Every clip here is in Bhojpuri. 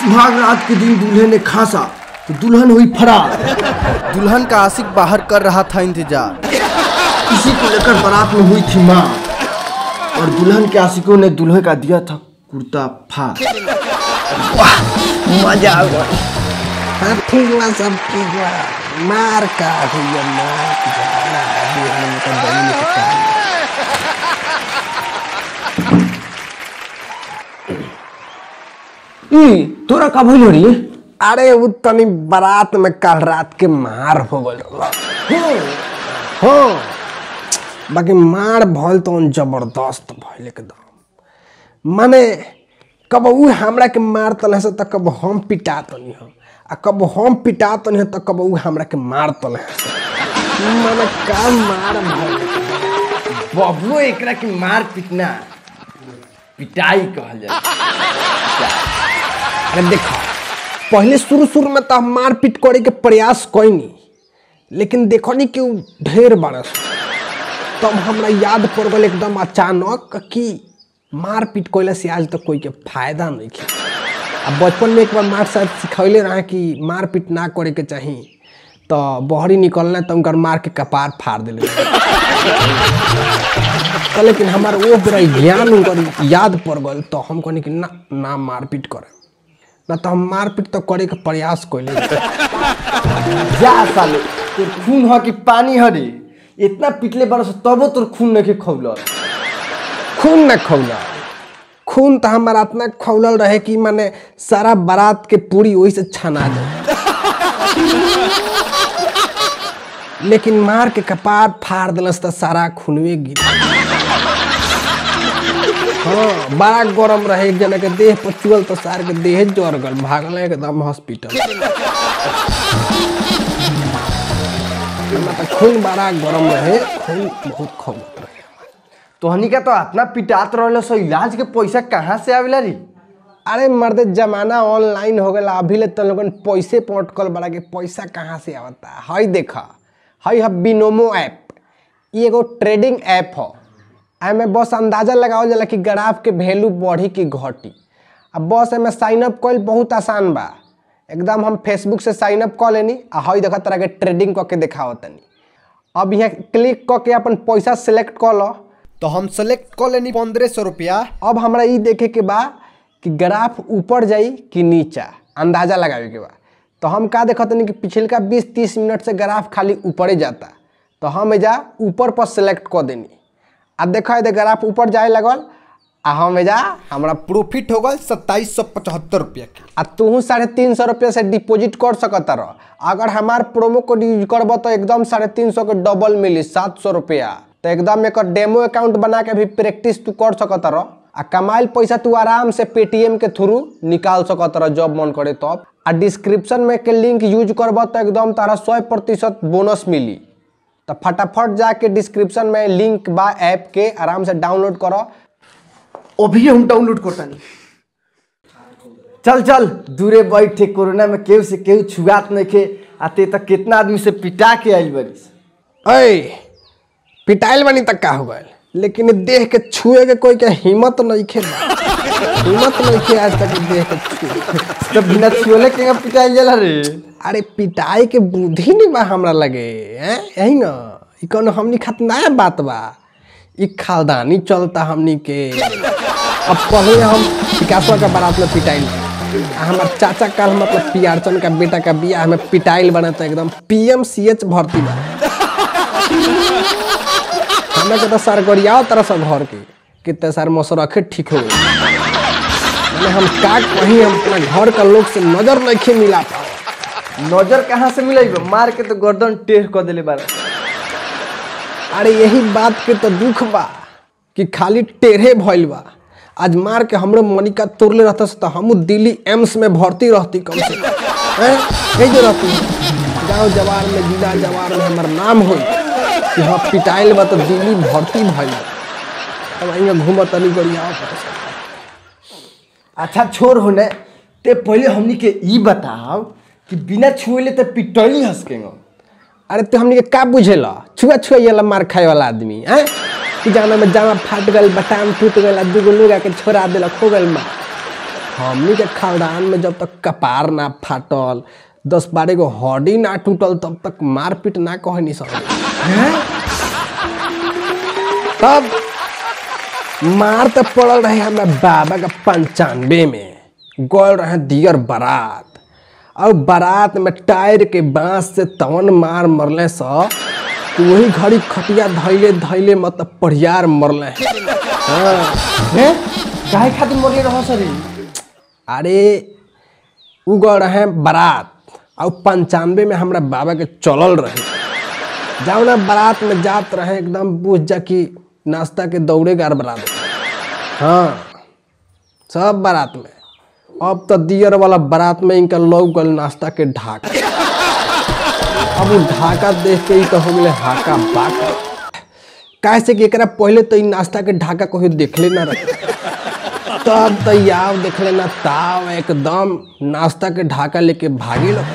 सुहाग रात के दिन दूल्हे ने खासा तो दुल्हन हुई फरार। दुल्हन का आशिक बाहर कर रहा था इंतजार। इसी को लेकर बारात में हुई थी माँ और दुल्हन के आशिकों ने दूल्हे का दिया था कुर्ता फाड़। मजा आ गया। ठीक बा, सब ठीक बा। मार का भैया मार जाना अभी हम तो बनी के काम। तोरा का भइल रे? अरे वो तनी बारात में कल रात के मार हो गल। हाँ बाकी मार भल तो जबरदस्त भइल एकदम। माने कब उ हमरा के मार तले से त कब हम पिटा तनी हम आ कब हम पिटा तनी त कब उ हमरा के मार तले से। माने का मार भइल बबलू एकरा की मार पिटना पिटाई कहल जाए। अरे देखो पहले शुरू में तो मार पीट करे के प्रयास कोई नहीं, लेकिन देखो नहीं कि ढेर बरस तब हमरा याद पड़ गल एकदम अचानक कि मार पीट कोइला से आज तक कोई के फायदा नहीं है। अब बचपन में एक बार मार साहब सिखौले रहे कि मार पीट ना करे के चाहिए, तो बहरी निकलना तो उनका मार के कपार फाड़ दिले। तो लेकिन हमारे वो बेरा ज्ञान उनकर याद पड़ गल तो हम कहनी कि ना मार पीट करे ना, तो हम मार पीट तो करे के प्रयास कोइले। जा साले तोर खून ह कि पानी ह रे? इतना पिटले बरस तबो तोर खून नहीं खौलल। खून न खौलल, खून तो हमारा इतना खौलल रहे कि माने सारा बारात के पूरी वही से छना जाए। लेकिन मार के कपार फाड़ दिलस तो सारा खूनवे गिर। हाँ बड़ा गरम रहे, एक जना के देह पर चुअल तो सार के देह जर गल, भागल एकदम हॉस्पिटल। तो खून बड़ा गरम रहे, खून बहुत खौलत रहे। तोहनी का तो इतना पिटात रहल सो इलाज के पैसा कहाँ से आवेला रे? अरे मर्द जमाना ऑनलाइन हो गया, अभी ले तन लोगन पैसे पटकल बड़ा के पैसा कहाँ से आवता। हई देखा हई है बिनोमो ऐप, ये एगो ट्रेडिंग ऐप हो। एमे बस अंदाजा लगावल जाला कि ग्राफ के वैल्यू बढ़ी कि घटी। अब बस एमे साइन अप कइल बहुत आसान बा। एकदम हम फेसबुक से साइन अप कर लेनी आ हई देखा तरह के ट्रेडिंग करके दिखावतनी। अब यहाँ क्लिक करके अपन पैसा सिलेक्ट कर लो तो हम सेलेक्ट कर लेनी 1500 रुपया। अब हमरा ये देखे के बा कि ग्राफ ऊपर जाई कि नीचा, अंदाजा लगावे के बा। तो हम का देखत नहीं कि पिछलका 20-30 मिनट से ग्राफ खाली ऊपरे जाता, तो हम एजा ऊपर पर सिलेक्ट कर देनी। अब देखो ये ग्राफ ऊपर जाए लगल आ हम एजा हमरा प्रॉफिट हो गल 2775 रुपया के। आ तू 350 रुपया से डिपॉजिट कर सकता रह। अगर हमार प्रोमो कोड यूज करब तो एकदम 350 के डबल मिली 700 रुपया। तो एकदम एक डेमो अकाउंट बना के भी प्रैक्टिस तू कर सकता रह आ कमाइल पैसा तू आराम से पेटीएम के थ्रू निकाल सकता रह जब मन करे तब। आ डिस्क्रिप्शन में के लिंक यूज करब तो एकदम तारा 100% बोनस मिली। तो फटाफट जाके डिस्क्रिप्शन में लिंक बा ऐप के, आराम से डाउनलोड करो। अभी हम डाउनलोड करता नहीं। चल चल दूरे बैठे, कोरोना में केहू से केहू छुआत नहीं खे आते तक कितना आदमी से पिटा के आइल बरिस। अय पिटाइल बनी तक का हो गए, लेकिन देह के छुए के कोई के हिम्मत नहीं खे। हिम्मत नहीं खे आज तक देह के छुए। तो बिना छुएले के पिटाइल जाला रे? अरे पिटाई के बुद्धि नहीं बा हमरा लगे हैं, यही ना ई कौन हमनी खातिर नया बात बा। ई खालदानी चलता हमनी के। अब पहले हम विकासवा का बारात में पिटाइल, हमार चाचा कल मतलब पियारचन का बेटा का बियाह हमें पिटाइल बना था, एकदम PMCH भर्ती बा। हमें के तो सर गरियाओ तरह से घर के कितने सार मौसम रखे ठीक हो गए। हम का कहीं हम अपना घर का लोग से नजर नहीं मिला पाओ। नजर कहाँ से मिलेगा? मार के तो गर्दन टेढ़ कर देले बारा। अरे यही बात के तो दुख बा कि खाली टेढ़े भइल बा। आज मार के हमरे मनिका तोड़ले रहता तो हम दिल्ली एम्स में भर्ती रहती कम से कम। जो रहती गाँव जवार में जिला जवार में हमार नाम हो कि हाँ पिटाइल बा तो दिल्ली भर्ती भइल। अब अइया घूमत नहीं गरिया। अच्छा छोड़ होने ते पहले हमनी के ई बताओ कि बिना छुएले तो पिटैली हंसकेंगे। अरे तो हमनी के का बुझेला? छुआ छुआ मार खाए वाला आदमी हैं कि जाना में जामा फाट गल, बटाम टूट गल, दूगो लोग आके छोड़ा दिलक हो गल मार। हमनी के खानदान में जब तक कपार ना फाटल 10-12 गो हड्डी ना टूटल तब तक मारपीट ना कहे नहीं सब। तब मार तो पड़ल रहे हमारे बाबा का 95 में गल रहे दियर बारात और बारात में टायर के बांस से तवन मार मरले स कि वही घड़ी खटिया धैले धैले मतलब परियार मरले। हैं काहे खातिर मरले रहो सरी? अरे उ गल रहे बारात और 95 में हमरा बाबा के चलल रहे जौना बारात में जात रहे एकदम बुझ जा कि नाश्ता के दौड़े गार बारात। हाँ सब बारात में। अब तो दियर वाला बारात में इनका लोग गल नाश्ता के ढाका। अब वो ढाका देख के ही तो हो गए हाका बाका। कैसे कि एकरा पहले तो नाश्ता के ढाका कोई देखले ना रहे तब तो याव देख लेना ताव एकदम नाश्ता के ढाका लेके भागे लो।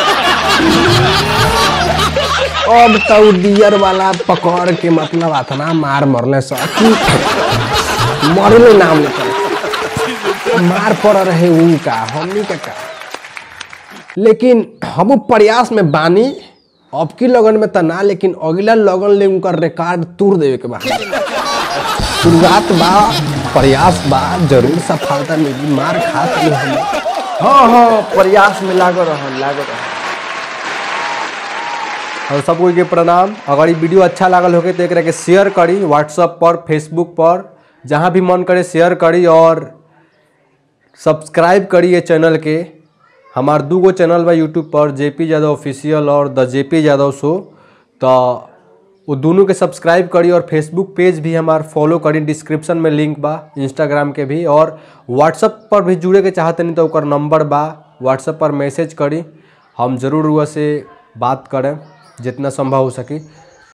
अब तो दियर वाला पकड़ के मतलब अतना मार मरले सकी मरले नाम लेकर मार पड़ रहे उनका हमनी का। लेकिन हम प्रयास में बानी अब की लगन में तना लेकिन अगला लगन ले उनका रिकॉर्ड तोड़ देवे के बाद शुरुआत बा प्रयास बा जरूर सफलता मिली मार खात नहीं हम। हाँ प्रयास में लागो रहो। और सब कोई के प्रणाम। अगर ये वीडियो अच्छा लागल होगे तो एक शेयर करी व्हाट्सएप पर फेसबुक पर जहाँ भी मन करे शेयर करी और सब्सक्राइब करी ये चैनल के। हमार 2 गो चैनल बा यूट्यूब पर जेपी यादव ऑफिशियल और द जेपी यादव शो तो वो दोनों के सब्सक्राइब करी और फेसबुक पेज भी हमार फॉलो करी डिस्क्रिप्शन में लिंक बा इंस्टाग्राम के भी और व्हाट्सएप पर भी जुड़े के चाहते नहीं तो ओकर नंबर बा व्हाट्सएप पर मैसेज करी हम ज़रूर वह से बात करें जितना संभव हो सके।